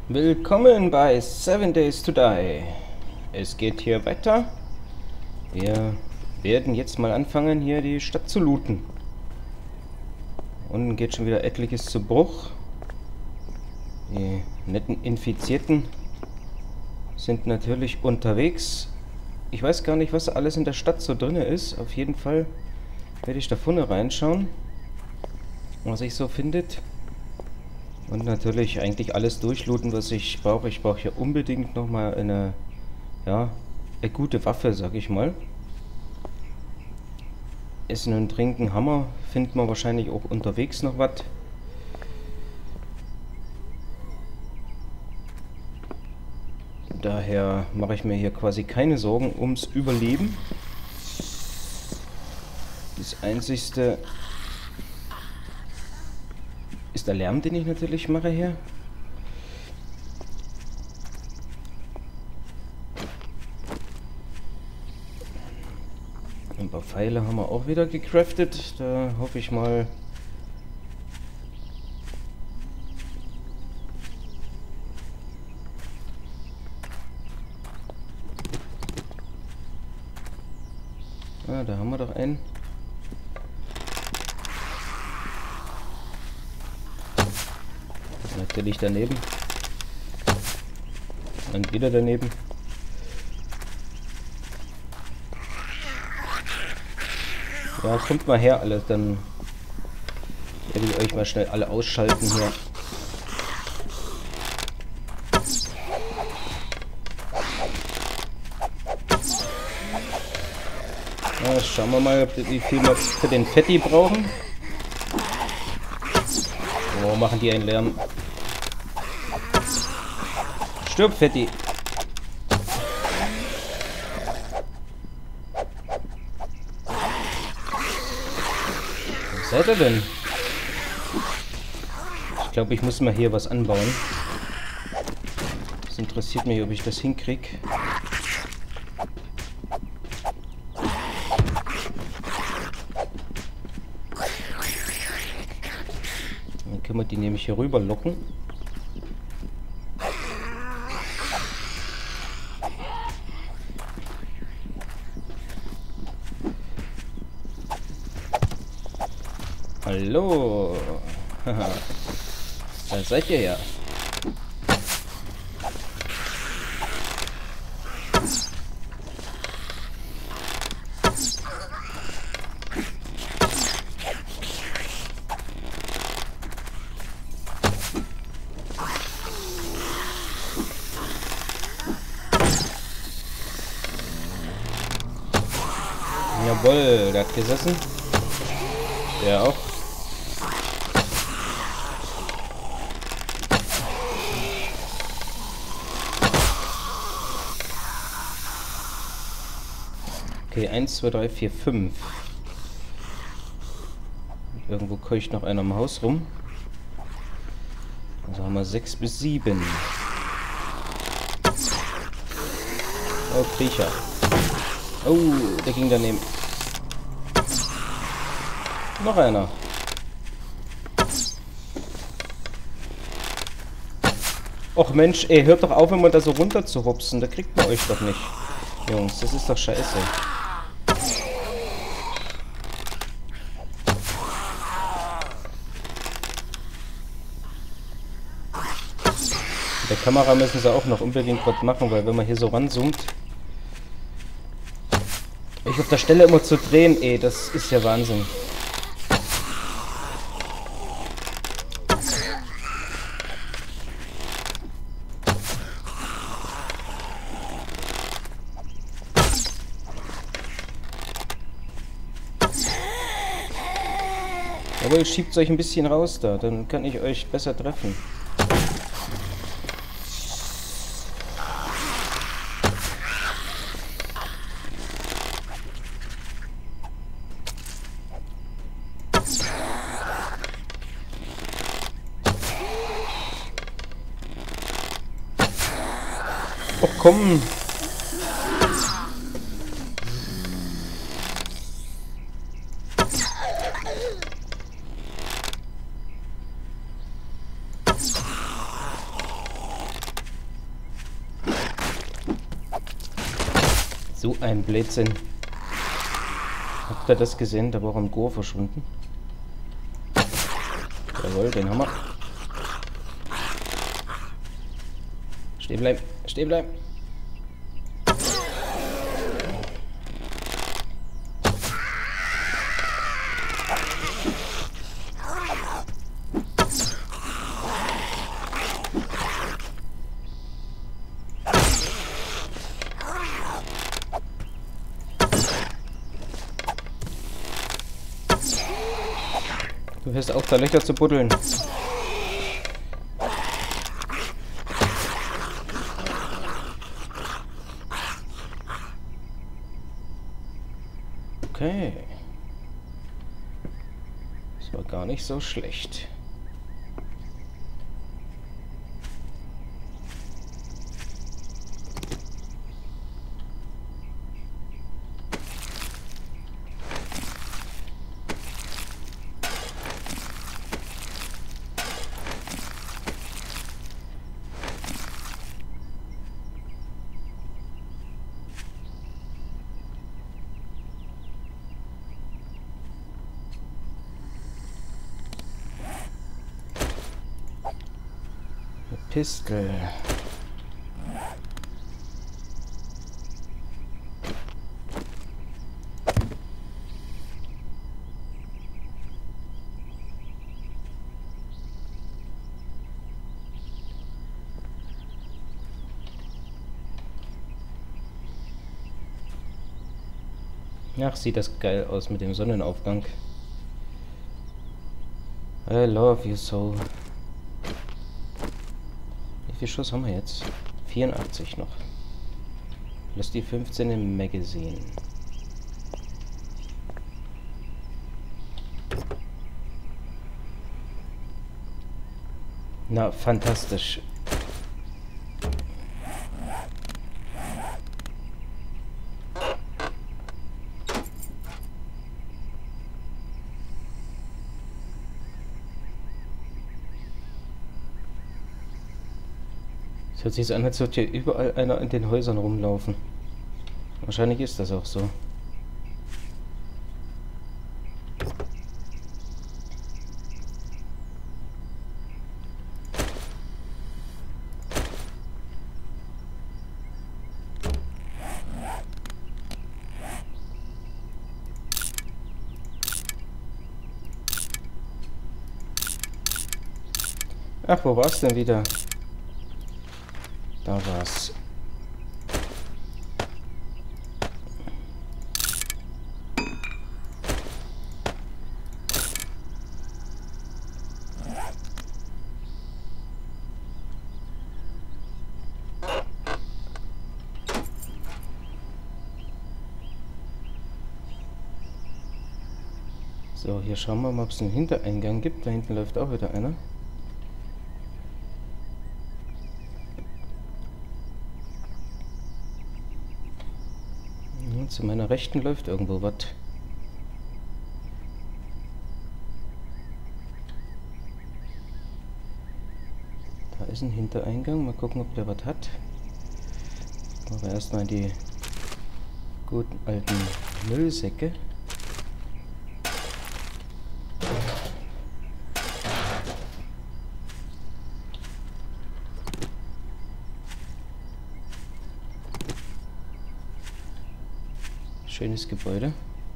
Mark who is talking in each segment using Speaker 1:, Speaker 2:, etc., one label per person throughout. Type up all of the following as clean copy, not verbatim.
Speaker 1: Willkommen bei 7 Days to Die. Es geht hier weiter. Wir werden jetzt mal anfangen, hier die Stadt zu looten. Unten geht schon wieder etliches zu Bruch. Die netten Infizierten sind natürlich unterwegs. Ich weiß gar nicht, was alles in der Stadt so drin ist. Auf jeden Fall werde ich da vorne reinschauen, was sich so findet. Und natürlich eigentlich alles durchlooten, was ich brauche. Ich brauche hier unbedingt nochmal eine gute Waffe, sag ich mal. Essen und Trinken, Hammer. Findet man wahrscheinlich auch unterwegs noch was. Daher mache ich mir hier quasi keine Sorgen ums Überleben. Das Einzigste ist der Lärm, den ich natürlich mache hier. Ein paar Pfeile haben wir auch wieder gecraftet. Da hoffe ich mal, da haben wir doch einen. Natürlich daneben. Und wieder daneben. Ja, kommt mal her alle, dann werde ich euch mal schnell alle ausschalten hier. Ja, schauen wir mal, wie viel wir für den Fetti brauchen. Oh, machen die einen Lärm. Stirb, Fetti. Wo seid ihr denn? Ich glaube, ich muss mal hier was anbauen. Das interessiert mich, ob ich das hinkriege. Dann können wir die nämlich hier rüber locken. Hallo. Da seid ihr ja. Jawohl, der hat gesessen. Der auch. Okay, 1, 2, 3, 4, 5. Irgendwo keucht noch einer im Haus rum. Also haben wir 6 bis 7. Oh, Kriecher. Oh, der ging daneben. Noch einer. Och Mensch, ey, hört doch auf, immer da so runter zu hupsen. Da kriegt man euch doch nicht. Jungs, das ist doch scheiße. Mit der Kamera müssen sie auch noch unbedingt was machen, weil wenn man hier so ranzoomt, euch auf der Stelle immer zu drehen, ey, das ist ja Wahnsinn. Aber ihr schiebt euch ein bisschen raus da, dann kann ich euch besser treffen. Och komm! So ein Blödsinn. Habt ihr das gesehen? Da war auch ein Gore verschwunden. Jawohl, den haben wir. Stehen bleiben, stehen bleiben. Du hörst auf, da Löcher zu buddeln. Okay. Das war gar nicht so schlecht. Pistol. Ach, sieht das geil aus mit dem Sonnenaufgang. I love you so. Wie viel Schuss haben wir jetzt? 84 noch. Plus die 15 im Magazin. Na, fantastisch. Es hört sich so an, als würde hier überall einer in den Häusern rumlaufen. Wahrscheinlich ist das auch so. Ach, wo war's denn wieder? Da war's. So, hier schauen wir mal, ob es einen Hintereingang gibt. Da hinten läuft auch wieder einer. Zu meiner Rechten läuft irgendwo was. Da ist ein Hintereingang. Mal gucken, ob der was hat. Aber erstmal in die guten alten Müllsäcke. Schönes Gebäude.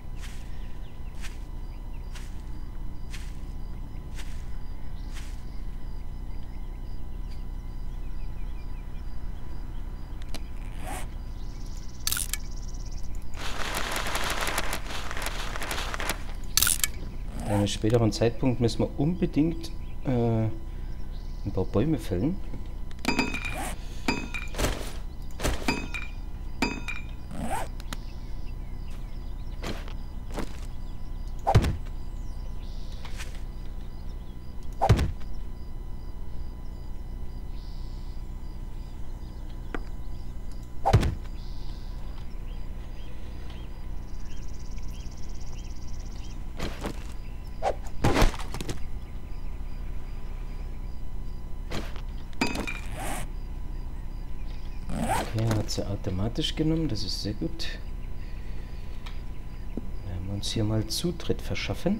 Speaker 1: An einem späteren Zeitpunkt müssen wir unbedingt ein paar Bäume fällen. Okay, hat sie automatisch genommen, das ist sehr gut. Werden wir uns hier mal Zutritt verschaffen.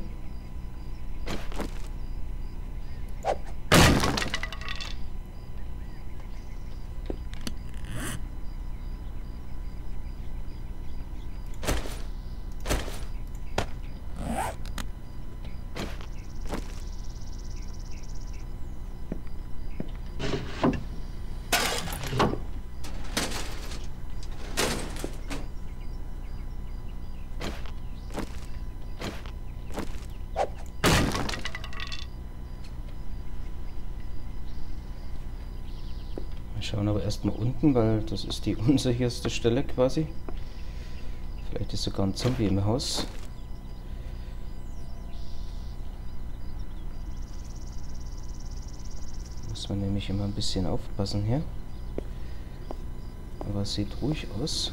Speaker 1: Wir schauen aber erstmal unten, weil das ist die unsicherste Stelle quasi. Vielleicht ist sogar ein Zombie im Haus. Muss man nämlich immer ein bisschen aufpassen hier. Aber es sieht ruhig aus.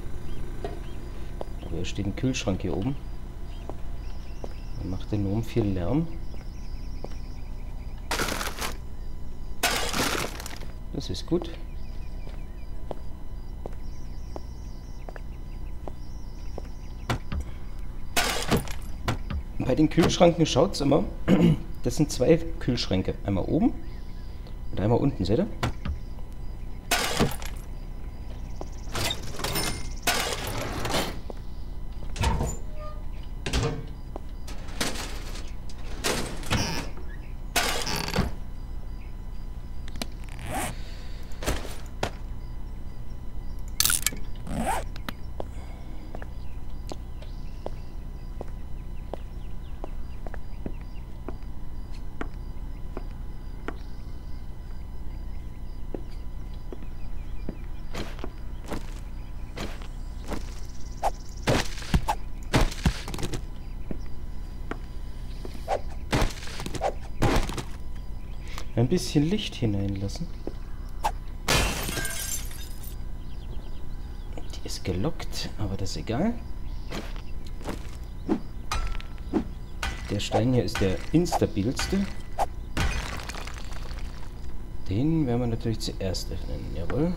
Speaker 1: Aber hier steht ein Kühlschrank hier oben. Man macht enorm viel Lärm. Das ist gut. Bei den Kühlschranken schaut es immer. Das sind zwei Kühlschränke. Einmal oben und einmal unten, seht ihr? Ein bisschen Licht hineinlassen. Die ist gelockt, aber das ist egal. Der Stein hier ist der instabilste. Den werden wir natürlich zuerst öffnen. Jawohl.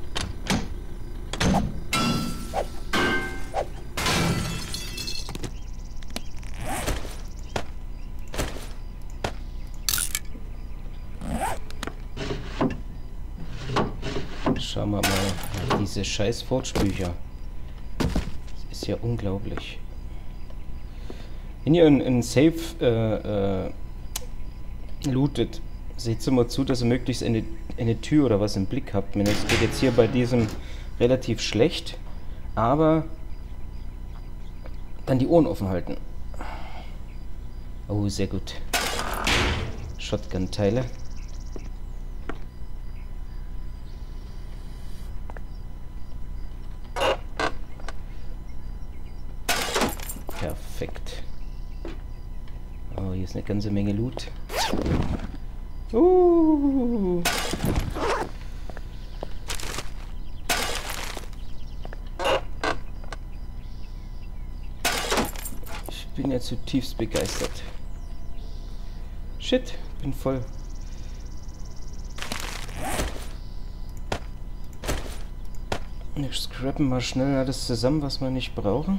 Speaker 1: Schauen wir mal diese scheiß Forge-Bücher. Das ist ja unglaublich. Wenn ihr ein Safe lootet, seht immer zu, dass ihr möglichst eine Tür oder was im Blick habt. Das geht jetzt hier bei diesem relativ schlecht, aber dann die Ohren offen halten. Oh, sehr gut. Shotgun-Teile. Perfekt. Oh, hier ist eine ganze Menge Loot. Ich bin ja zutiefst begeistert. Shit, bin voll. Wir scrappen mal schnell alles zusammen, was wir nicht brauchen.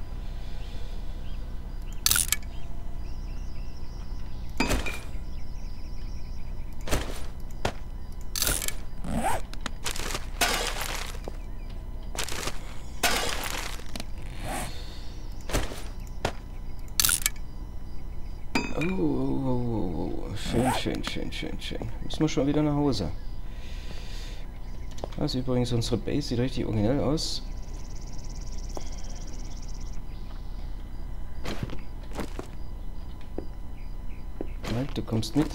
Speaker 1: Oh. Schön. Müssen wir schon wieder nach Hause. Das ist übrigens unsere Base, sieht richtig originell aus. Halt, du kommst mit.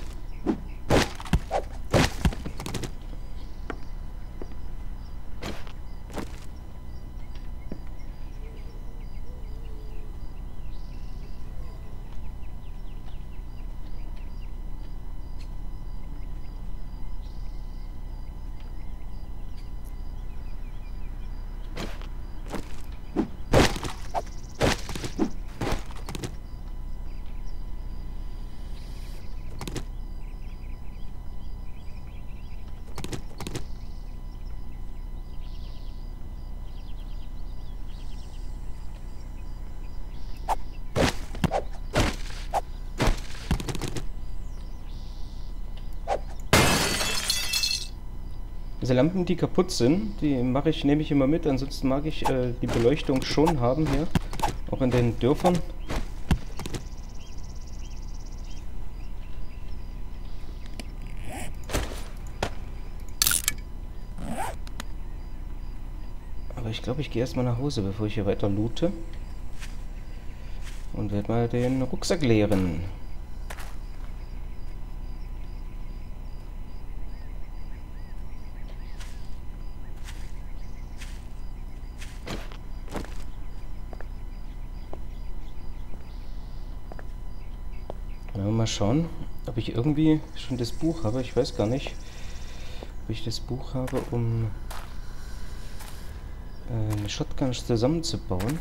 Speaker 1: Diese Lampen, die kaputt sind, die nehme ich immer mit. Ansonsten mag ich die Beleuchtung schon haben hier. Auch in den Dörfern. Aber ich glaube, ich gehe erstmal nach Hause, bevor ich hier weiter loote. Und werde mal den Rucksack leeren. Mal schauen, ob ich irgendwie schon das Buch habe. Ich weiß gar nicht, ob ich das Buch habe, um eine Shotgun zusammenzubauen.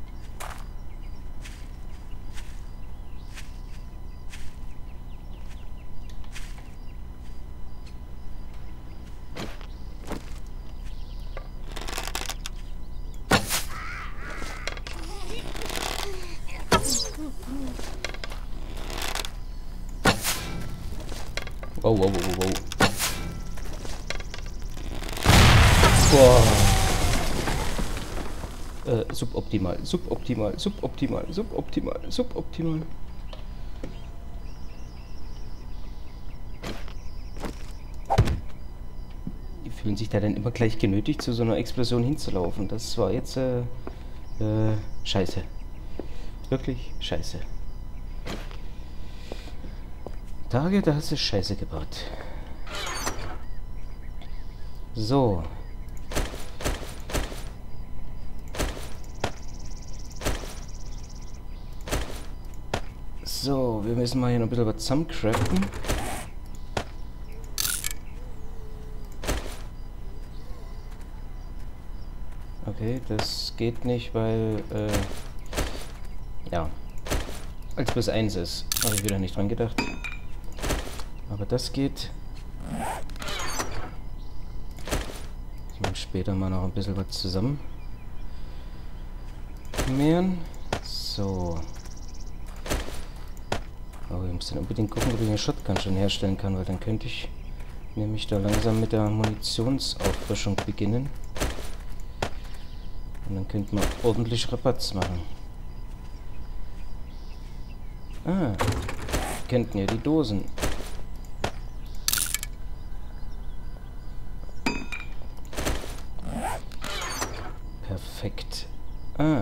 Speaker 1: Wow, wow, wow, wow. Boah. Suboptimal, suboptimal, suboptimal, suboptimal, suboptimal. Die fühlen sich da dann immer gleich genötigt, zu so einer Explosion hinzulaufen. Das war jetzt, scheiße. Wirklich scheiße. Tage, da hast du Scheiße gebaut. So. So, wir müssen mal hier noch ein bisschen was zusammencracken. Okay, das geht nicht, weil, ja, als plus 1 ist. Habe ich wieder nicht dran gedacht. Aber das geht. Ich mache später mal noch ein bisschen was zusammen. Mehren. So. Aber wir müssen unbedingt gucken, ob ich eine Shotgun schon herstellen kann, weil dann könnte ich nämlich da langsam mit der Munitionsauffrischung beginnen. Und dann könnte man ordentlich Rabatz machen. Ah, kennt ihr die Dosen? Perfekt. Ah.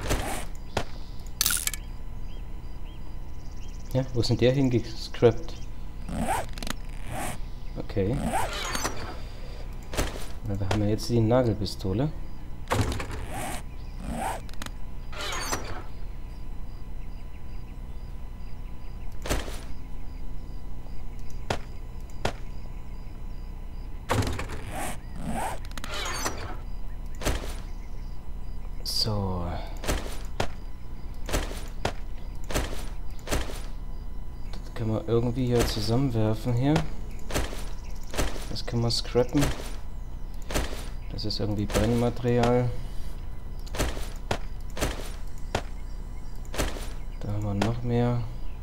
Speaker 1: Ja, wo ist denn der hingescrapped? Okay. Na, da haben wir jetzt die Nagelpistole. So. Das können wir irgendwie hier zusammenwerfen hier. Das können wir scrappen. Das ist irgendwie Brennmaterial. Da haben wir noch mehr.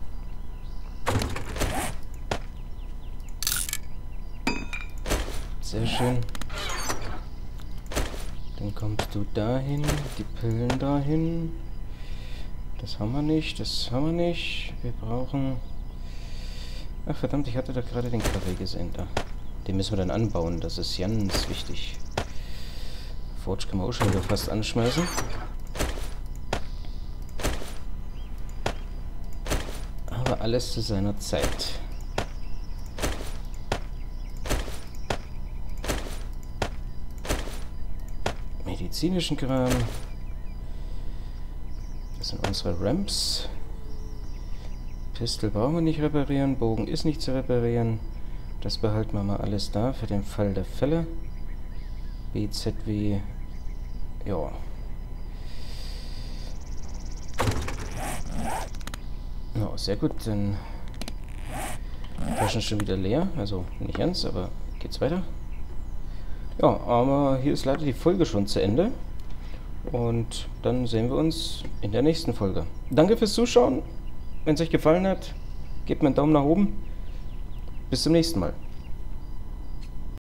Speaker 1: Sehr schön. Dann kommst du dahin, die Pillen dahin. Das haben wir nicht, das haben wir nicht. Wir brauchen... Ach verdammt, ich hatte da gerade den Kaffee gesehen da. Den müssen wir dann anbauen, das ist ganz wichtig. Forge können wir auch schon wieder fast anschmeißen. Aber alles zu seiner Zeit. Medizinischen Kram. Das sind unsere Ramps. Pistol brauchen wir nicht reparieren. Bogen ist nicht zu reparieren. Das behalten wir mal alles da für den Fall der Fälle. BZW. Ja. Ja, sehr gut. Dann Taschen schon wieder leer. Also nicht ganz, aber geht's weiter. Ja, aber hier ist leider die Folge schon zu Ende. Und dann sehen wir uns in der nächsten Folge. Danke fürs Zuschauen. Wenn es euch gefallen hat, gebt mir einen Daumen nach oben. Bis zum nächsten Mal.